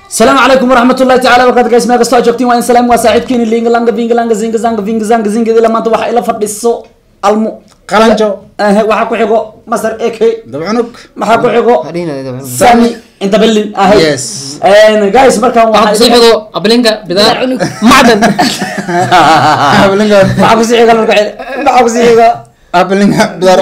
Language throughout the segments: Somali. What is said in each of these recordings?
السلام عليكم ورحمة الله تعالى وبركاته guys ما قصة جوكتين وين سلام وساعدكين اللي إنجلانجا فينجلانجا زينج إذا لما تروح إلى فرد السوق المو قلنجو وحكوا حقو مصر إيكي دبعنك ما حكوا حقو سامي أنت بلين يس guys مركان waxaa kusii xigo ablinga bidaar macdan أبلينغا waxaa kusii xiga waxaa kusii xiga أبلينغا بدار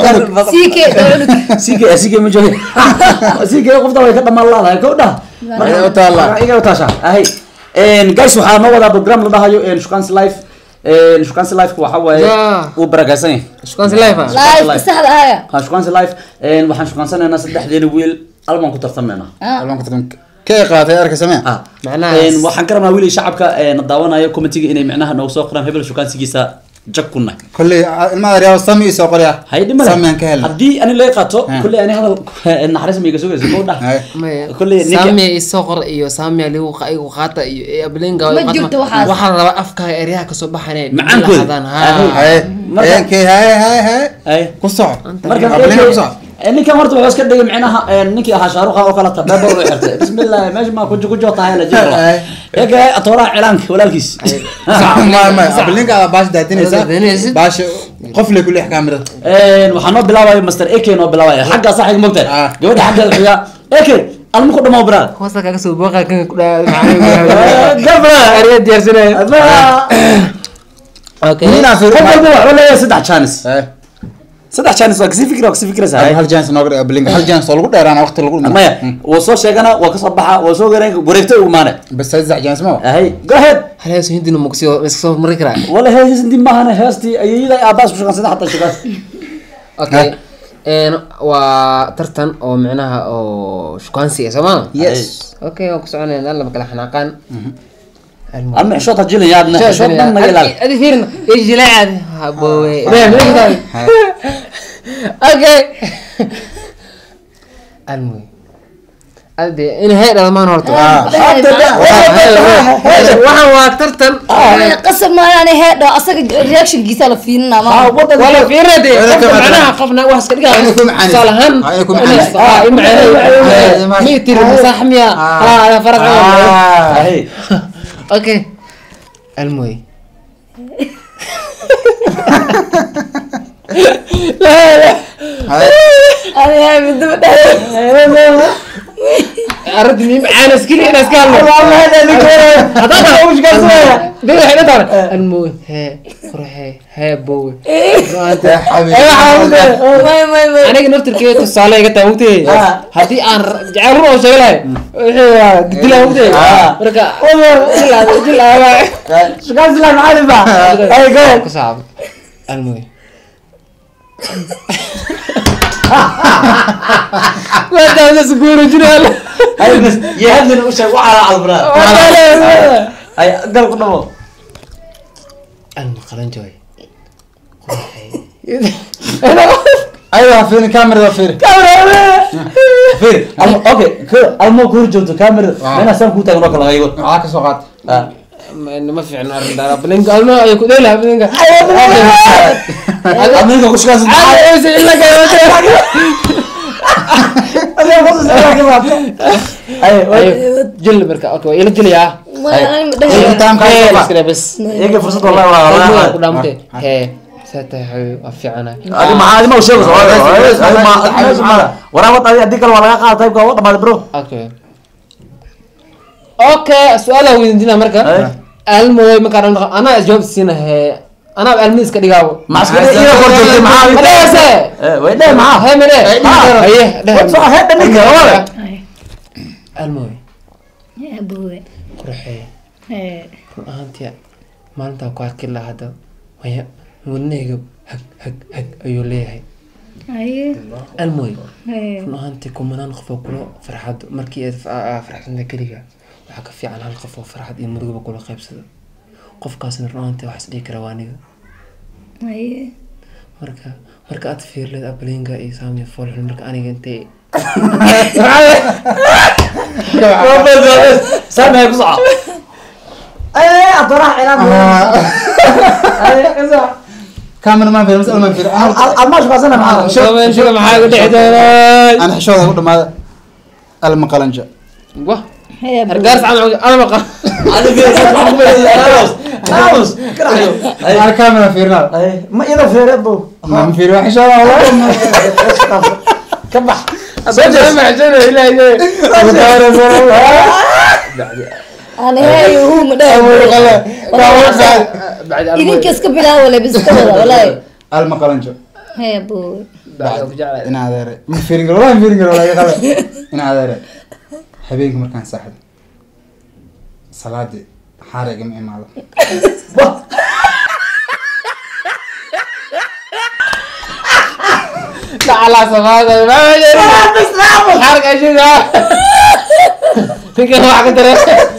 سيكي ما jooge سيكي qofta way ka dhamaan laadahay kowdha Marka u taala. iga u taasha ahay guys waxaa noo wadaa program la dhahayo Shukaansi live Shukaansi live waxa waaye uu barakaysan yahay shukaansi live لايف saxda ah Shukaansi live waxaan shukaansanayna saddexdeena wiil alban ku tartamayna ألوان كتكون كي قاطع أركز سمع macnaha waxaan ka rabnaa wiil shacabka daawanaya commentiga inay macnaha noo soo qoraan hebel shukaansigiisa jakuna كل ما رياض سامي سوق ريا haydi male سامي كهل haddii ani laga qaato kulli ani hadal naxariis ma iga soo geyso kowdha kulli saami isoo qor iyo saami ligu qaygu qaata iyo ablinga Ma jirto waxaas. waxaan rabaa afka eryaha ka soo baxanay Macaankooda. هاي مركب. كي هاي ay قصة marka أبلينغا قصة ninkan horta wuxuu iska dhigay macnaha ninkii ahaa shaaruqa oo kala tababa oo xirtay bismillah meesha ma ku joogto tahay la jiro eega atooraa cilaanka walaalkiis ما أبلينغا باش دايتنيسا باش قفل كل إحكام ده waxaan noo bilaabay master AK noo bilaabay xagga saxiga mogtay gabadha xagga xiga AK almu ku dhamaa baraad hoosta kaga soo booqa kan ku dhaay gabra erya diyaarsanay okay مين عفير wala saddex chance saddex chance waa kasi fikra sahay هل جانس نقدر أبلينغا هل جانس لو قدر أنا وقت لو maya woo soo sheegana waa ka soo baxa waa soo gareen wareegta ugu maane بس هذا جانس ما ahay go ahead haleeso hindina muqsiyo iska soo mari karaa wala hees intii maahana heestii ayayda aabaas ku shaqansada xataa shaqaas okay waa tartan oo macnaha oo shukaansi ah Soomaa Yes. okay oo ku soconayna laba kala xanaaqan ama xishooda jilin yaadna xishood dhan naga ilaali adi fiirna ee jilaacad habowe okay almu adi in hay dhalmaan horta waxaan waa tartan qasab ma aan heedo asaga reaction giisa la fiirina ma wala fiirade macnaha qofna wax iska dhigaa salahan mitir saxmiya ha faraq ahay okay almuy ani hay mid daba arad mim aan askari in askal والله هذا اللي كان هذا وش قال سوى ده هنا ترى الموي ها ها بوي يا حبيبي may may aniga naftirkeeda tusaale iga taawtay hadii aan jacayl roo sheegay wixii dilaa waqtay marka dilaa شو قال سلام عالبا اي جو ku saab almuy wada la suguro jiral اي بس يهدنا وش وعلى البرا اي قال قدمه almu qaran joy ايوه فين كاميرا فين فير اوكي المو كور جوجو كاميرا انا سام كنت اقول لك الله يقول معاك سوقات ما في عنا رندارة بلينك almu ay ku dheelaa blinka امريكا وش قال جل بركة اوكي يلا جل يا تام كده بس يجي فرصه والله والله قدامته هي ستحي وفي عنا هذه ما هو شيء ما ورا وطا اديك ولا قال طيب قوه ما برو اوكي اوكي سؤال ويندينا مركا المهم ما كان انا جواب سينا هي انا الميس كدغاو ما اسكت ايه قلت معاه مدرسه وين معاه هي من هي صح هذا نيك المهم ya bowe قرحي eh انت ما انت كواكي لا هذا وهي ونيغ هك ايو ليهي ay المهم eh runaahantii kumanaan qof oo kula farxad markii aad farxadna kaliya waxa ka fiican hal qof oo farxad iyo murugo kula qaybsado qofkaasna runaahantii wax isdhihi kara waaniga ay marka aad fiirleed ablinga iyo saami fool marka aniga intee سامع بصعب اي اطرح علاج اي كذا كاميرا ما في مسألة ما في الماش بازنا معاه شو معاك دحدنا أنا حشوها أقول ما المقلنجة واه argaas ana maqa انا في ناموس انا كاميرا فيرنا ما اذا في ربو ما في وحش والله كبح سجل ما عجبني الا انا هاي هو مدام بعد idin kaska bilaawale biskooda walaahi المقلنجو hee buu بعد انا هذا ما فيرنج والله فيرنج والله يا قلب انا هذا حبيبك مركان صاحب صلاتي حارق معي ماله لا على صفاده ما بس لا حرق اشياء فيك واحد ترى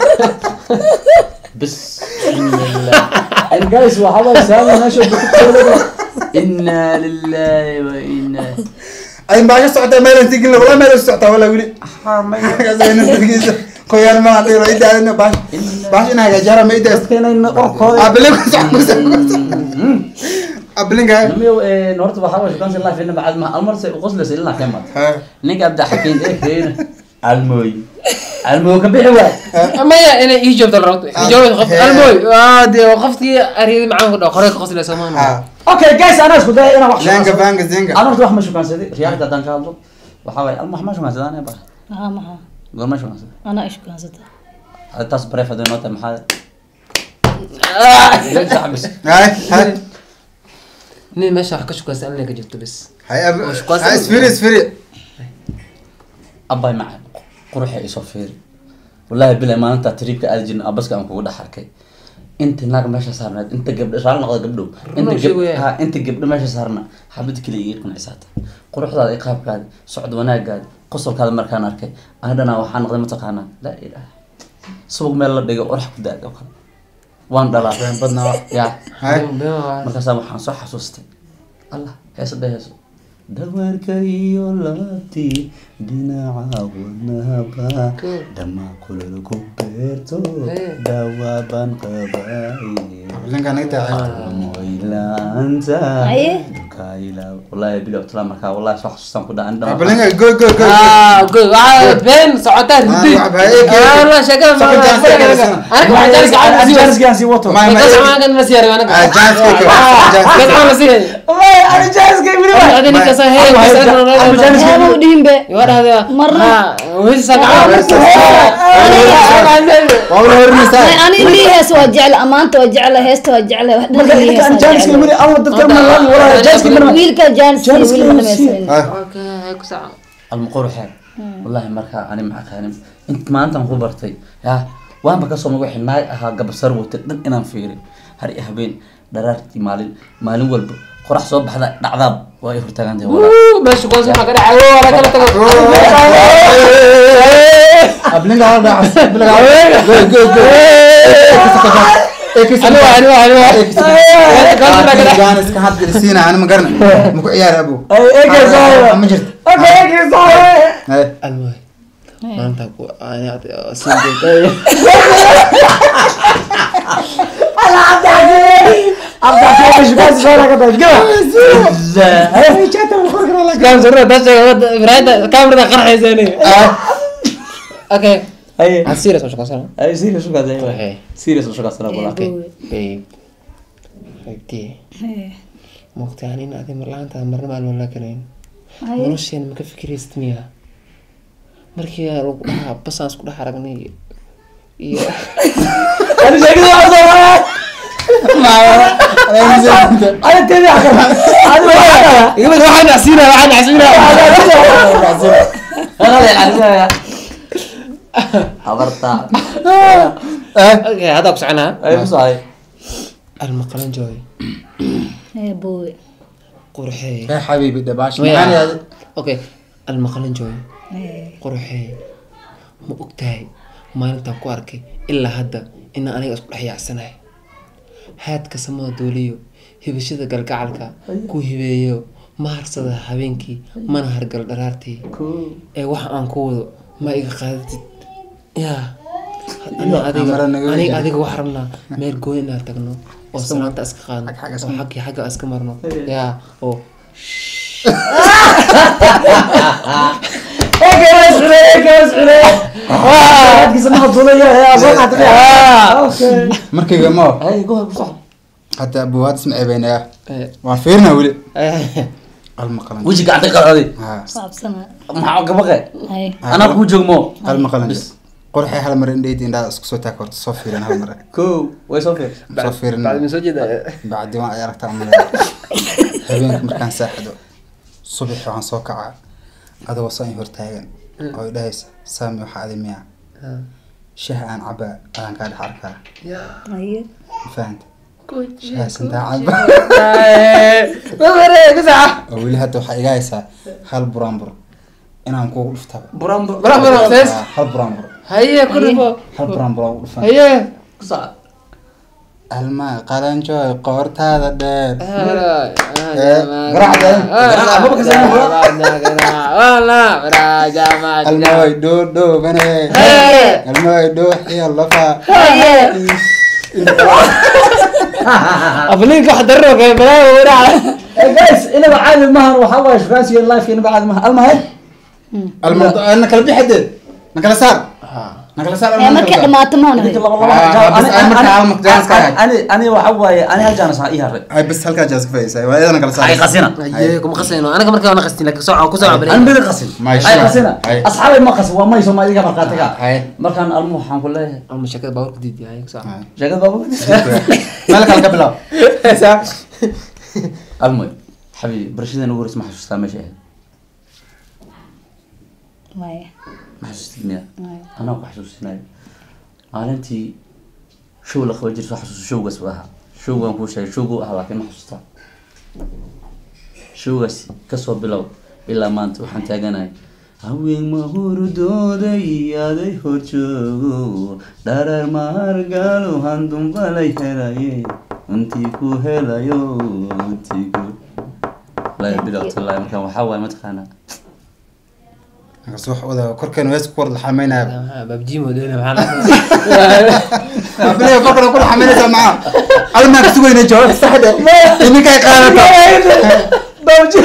بسم الله الجايز وحضر سامي ماشي بتقول انا لله وانا اي ما يسعد ما انت قلنا والله ما يسعد ولا ولي زين انت خويا ما اعطيه ايدي انا باش انا جاره ما ايدي كان قرقود ابلك ابلك نميو نورت بحاول كان الله فينا بعد ما امر وقصله سيلنا كمان نيجي ابدا حكين ايه فين الموي كبيح واحد ما يا انا يجوب الرد يجوب خف الموي دي وقفتي اريد معاه قد قريك قصله سمان اوكي جايز انا اسكت انا وحش زنقه فانق زنقه انا روح مشو كان سيدي رياضه دان شالو وحاول المح مشو كان سيدي انا بقى ها maha قول مشو كان سيدي ana ish kaasata التاس بريفا دي نوت محل ليش عبس هاي ني ماشي حكش كويس انا اللي جبت بس هاي مش كويس. اسفري أباي معه قروحي يصفير والله بلا ما أنت تريبك أجن أبسك أنك وده حركي أنت ناق ماشي صارنا أنت قبل شغال نقدر قبله أنت قبل ماشي صارنا حبيتك لي يكون عساته قروح هذا إيقاف قاد صعد وناق قاد قصر هذا مركان أركي أنا وحنا نقدر متقانا لا إله سوق ميل دقيقة أروح كده أوكل وان دلار بدنا يا هاي مركز أبو حنصح حسوستي الله هيس ده هيس دور كريو لاتي دينا عاونها با دما كل الكوبيرتو دوا بان قباي لين كان يتعب مويلا انت ايه كايلا والله بلو طلع مركا والله صح حسن كده عندنا بلين جو جو بين ساعتين بدي والله شكل انا جالس جالس وطو ما ما كان مسير انا جالس كنت عامل مسير والله انا جالس كيف هذا اللي كسر هي hee buu dhihin be يورا هذا مرة. وهي سبعة والله هرنسا ani lii hees waa jecel amaanta waa jecel heesta waa jecel wax dhan lii hees كان جالس كيف اول دكتور من والله جالس كيف wiilka jaanis wiil ma dhamaystirin اوكي هيك ساعة المقروحين والله مركا أنا معك أنا أنت ما أنت مخبرتي يا وأنا بكسر مروح الناي ها قبل سربوت أنا مفيري هري أهبين درارتي مالين والب قرح صوب هذا عذاب ويفرت عندي والله ماشي كويس ما كان عاوي ولا كان تقول ابلين هذا جو انا جانس كحد جلسينا انا ما قرنا مكو عيار ابو إيه صاير ما جرت إيه صاير المهم ما انت انا سندي عبد الحكيم مش بس صار كده جوا هاي شاته بخرج والله كان زر ده برايد كاميرا قرحه زيني اوكي هاي هسيرس مش قصر هاي سيريس شو قاعد هاي. زي سيريس شو قاعد صار والله اي اوكي مقتنعين هذه مرة انت مرة ما ولا كرين nolosheena ma ka fikiraysid miya markii lagu dhahaa basaan isku dhex aragnay iyo أنا شايف ده أصلا أنا تبي أحكي أنا يقول واحد عسيرة أنا لا أعرفها حضرتها اوكي هذا بس عنها أي صحيح المقلن جوي hee buu قرحي يا حبيبي دباش ويا. معاني هذا اوكي المقلن جوي hee قرحي ma ogtahay maalintaan ku arkay ilaa hadda inaan aniga isku dhex yaacsanahay haadka samada dooliyo hibashada galgacalka ku hibeeyo ma harsada habeenkii mana hargal dharaartii ee waxa aan ku wado ma iga qaadatid yaa adiga wax rabnaa meel gooyn inaan tagno oo salaanta iska qaadno oo xagga iska marno yaa oo kiisa ma hadulaya soo qaatay markayga ma ay go ku sax hatta abuwaad ismacay baynaya waan fiirna wali almaqalan وجهك عندك قرعدي saabsana maxaa ka baqay hay ana ku joogmo almaqalan qorxay hal mar indheyd indhaa isku soo taag horta soo fiirin hal mar ko way soo fiir soo fiirin بعد من سجد bacdi waan ay aragtaa amale habeenka markaan saaxido subax waxaan soo kacaa adoo saan hortaagan oo ay dhahaysa saami waxa adi miya shaah aan cabaa aan ka dhex arkaa hay fahanta shaah santaa cabaa oo weli hadda waxaa iga haysaa hal buraanbur inaan kugu dhuftaba برامبر اساس hal buraanbur هيا كله hal buraanbur aan ugu dhufan هيا ku sax alma qalanjooy qoortaada dheer almooy dhoodhoobane almooy dhooxiyo lafa افليك واحد دروك يا بلاوي ورا guys ina caadi maahan waxa way shaqaasi live ina caadi maahan almahay alma ana kala bixide ma kala saar ma kala saar ee markay dhamaato maana ani waxa waaye ani hal jaan sax iharay ay bas halka jaas ka faysay waa idana kala saar ay qasina هيا كم قصينا انا كمان كمان قصتي لك ساعه كساعه an بلي bil qasin Maasha ay Allah. qasina Ay. asxaabay ma qas waa may Soomaaliga marqaatiga ay markaan almu waxaan ku leeyahay المشاكل باور جديد هيا ساعه sheegad baba malka ka bilaw almu حبيبي برشيدنا نقول اسمع حسوستا ماشي way ما حسوستني انا ما حسوستني maalintii show la qaban jiray soo xasuuso showgaas waxa showgan ku sheegay showgu ah laakiin ma xasuusta showgaas ka soo bilow ilaa maanta waxaan taaganahay haween ma hurdooda iyaaday horjoogo dharar mahargaalo handun balay helaye intii ku helayo intii ku la bilow talaa markaan waxaa waaye mataqaanaa soo wada korkeen wees ku wada xameynaa ببجي موديل معنا ablee korkeen ku xameynaysa ma alma ka sugayna jawaab saxda ininka ay qaadata bawji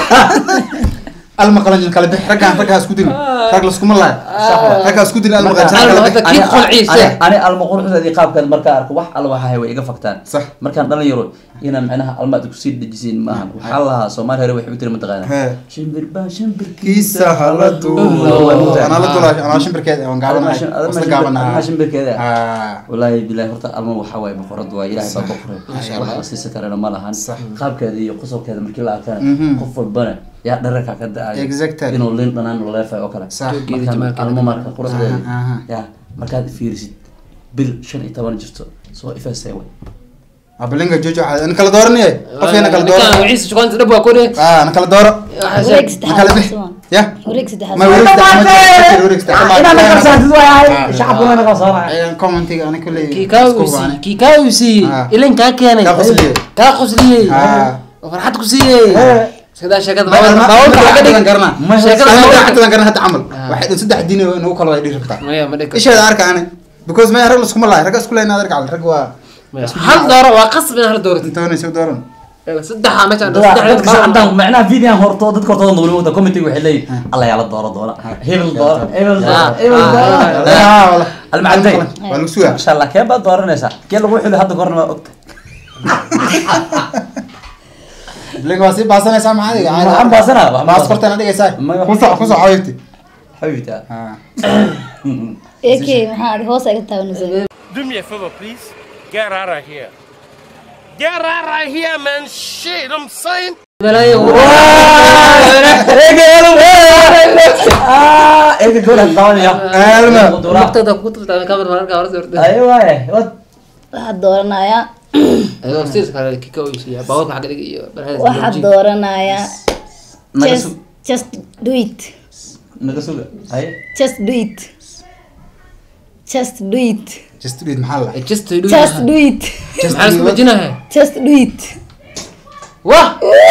alma qalan kala bix ragga isku dil rag la isku malay ragga isku dil alma qalan kala bix كيف قلعيسه ani almaquruxdeedii qaabkeed markaa arko wax alla waxa way iga faktaan صح markaan dhalinyaro inaan macnaha almaad ku sii dhajisiin maahan waxaa lahaa Soomaali hore waxay u tiri mataqaana shimbir baa kiisa haladu ana la dulaa ana shimbirkeed aan gaabanahay wasla gaabanahay shimbirkeeda wallahi billahi horta alma waxa way boqorad waa ilaahay baa boqoray wax la siisa karana ma lahan qaabkeeda iyo qosolkeeda markii la arkana qof walbana yaa dharka ka da'ay Exactly. inuu leen dhanaan u leefay oo kale صح alma marka quruxdeeda yaa markaad fiirisid bil 15 jirto soo ifaasay way ablinga jojo aan kala dooranay qofina kala dooro كان وعيس شو كنت دبوا كوري ana kala dooro wareeg kala bix saddexaad ya wareeg saddexaad ma wareeg shacabku waa naga soo raacay ayaan commentiga ana kulay كيكاوسي إلين كاكياني كاقصلي وفرحت كسي سيدا شكد باول كاكدي garna ma sheekada xataa garna hada amal waxay saddex diin oo kala way dhirta ما مدك isha arka ana because ma rag isku malay rag isku leeyna arka rag waa هل دور وقص من هل دور intoona soo dooran صدحها ما كان dadka saacadaan macnaha video horto dadka hortooda wali wada committee waxay leeyihiin alla yaa la dooro doona hebel dooro almacday waa lagu sugaa insha Allah kee baad dooranaysaa kee lagu xili hadda goorna waa ogta bliga waa si baasanaysa maxadiga waxaan baasanaa baas kortana dhigaysaa ku soo xawirti xabibta AK maxaa ari hoos ay ka taabanaysaa Do me a favor, please. Get out of here. Get out of here, man. Shit, I'm saying. بلاي eega goor aan qabanaya مقطع كنت بتعمل كاميرا مرة كاميرا صورت aywa waxaad dooranayaa ايوه ستيرز كان كيكاوسي باول حاجة دي waxaad dooranayaa just do it naga suga hay just do it just do it just read maxalla just just do it محل اسمه جناها just do it واه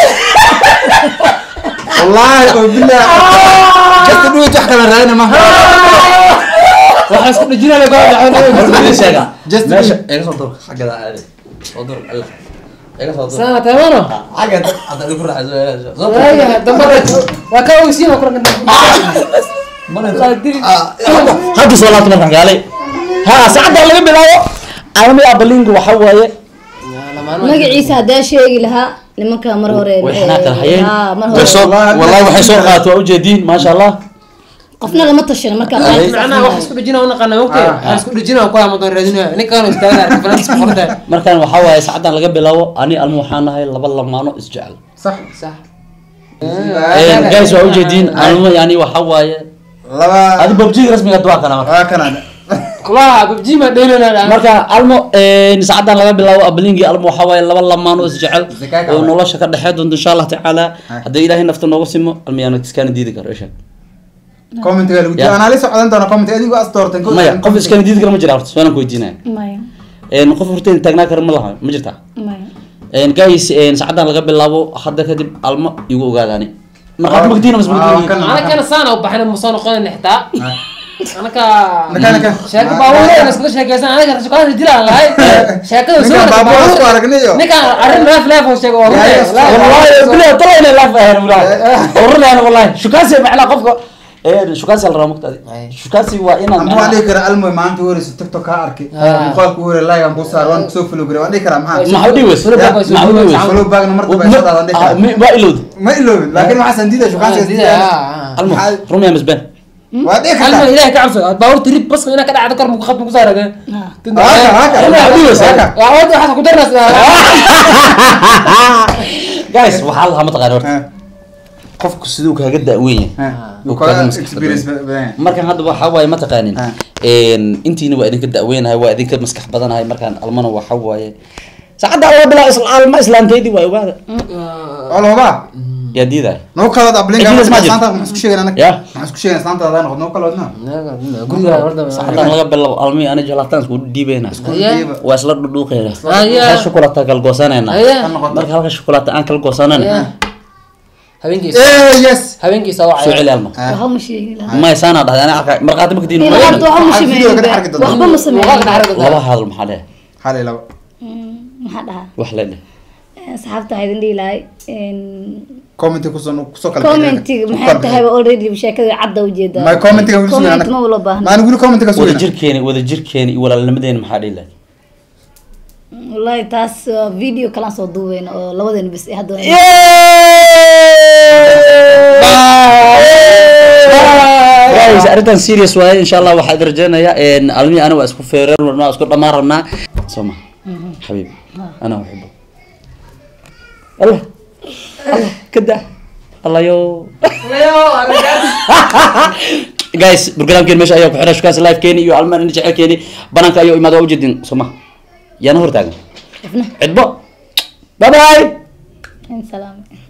wallahi oo billah just do it wax kala raadina ma waxaa isku dhajina la go'aan sheega Just meesha iga soo dur xagada aadi soo dur iga soo dur sana tamano xagada hadda ku raaxayso waya dambarad waa ka ogsiina ku ragan hadda soo laabta markaan gaalay ha saacadda laga bilaabo almi abalingu waxa waaye magaciisa hadaa sheegi lahaa nimanka mar hore waxna kala hayeen mar hore wallahi waxay soo qaato waa ujeedin ma sha Allah qofna lama tashan marka macnaha wax isku dhijina una qana waqti isku dhijina ku ama doon raadina ninkan istaaga arka qorta markaan waxa waaye saacaddan laga bilaabo ani almu waxaan nahay laba lamaano isjecel صح صح guys waa ujeedin almu yani waxa waaye لبا adi babji rasmiga dua kana كان kula babji ma dheelana marka almo saacaddan laga bilaabo abalingi almo waxa waaye laba lamaano isjecel oo nolosha ka dhaxeed doonto insha Allah taala haddii ilaahay nafta noogu simo almiyana iskana diidi karo isha كومنت قال لي انا لسه قدنت انا كومنت ادي واستورتن maya qof iskana diidi karo ma jira horta soo ku weydiinaya maya qof horteen taagnaa karo ma laha ma jirtaa maya guys saacaddan laga bilaabo hadda kadib almo igu ogaadaani marka magdiina masbuuqin ana kana saana u baxna musan qodan xita anaka نكا sheeko baawur ana isku sheekaysan anaga shaqada dilaan lahay sheekada soo بابا اسكو ارغنيو ninka arrin laaf oo sheego والله بلا طلعنا لا فاهم ولا ورنا انا والله شو كاسي معنا قفكه شو كاسي الرامك شو كاسي وانا ام عليك المو ما انت ورس تيك توك اركي مقالك ور لايك ام بوصار وان كسو فلو غري وان كرا ما ما حد يوس ما حد يوس فلو باغ مرتبه بيصدى ما إلود ما إلو لكن ما حسن ديده شو كان المهم رمي يا مسبان واديك alma ilaahay ka cabso baawur trip bas ina ka dhacdo kor mu qabto ku saaraga هكا ما حد يوس ya wada waxa ku darnas guys waxa la ma taqaan horta qofku sidoo kaaga daaweyn اكسبيرينس بدان markan hadda waxa waaye ma taqaanin intiina waa idinka daaweynahay waa idinka maskax badanahay markaan almana waxa waaye saacadda alla bilaa alma islaanteydii waa ogaada والله با yaa diidaa نو كلا دبلين إجلس ما جرت. سانتا ما اسكو شيغان انا يا. ما اسكو شيغان سانتا هذا نو كلا ودنا guriga warda saacaddan laga bilaabo almi ana jalataan isku dhiibeynaa waa isla dhudhuuqeena Ayaa. hal shukulaato kala goosanayna Ayaa. marka halka shukulaato aan kala goosanayna habeenkiisa ايه يس habeenkiisa soo waa celi alma waxa ma sheegi lahaa ma saana dhahday ana arka marqaati ma kadin ilaa hadda waxa ma Video sameeyay ka xargad doonta. waxba ma sameeyay laba hadal maxaa leh حالي لو maxaa dhahaa wax le leh asxaabta waxay idin dhihi lahay كومنت كسو كلا commentiga maxay tahay already sheekada cadda ujeedaa ما كومنت كسو comment ma wala baahna ما نقول كومنت كسو wada jirkeeni iyo walaalnimadeena maxaa dhihi lahay wallahi taas video kala soo duubeyna oo labadeena bis hadda guys arrintan serious waaye insha Allah waxaa idin rajaynayaa almi ana waa isku feereen waa isku dhamaan rabnaa soma حبيبي انا احبك الله الله كده الله يو guys برنامجكين meesha ayaa ku xiran shukaas live keeni iyo alman in jecel keeni banaanka ayaa imaado u jeedin soma yana hortaagan cidbo bye bye salaam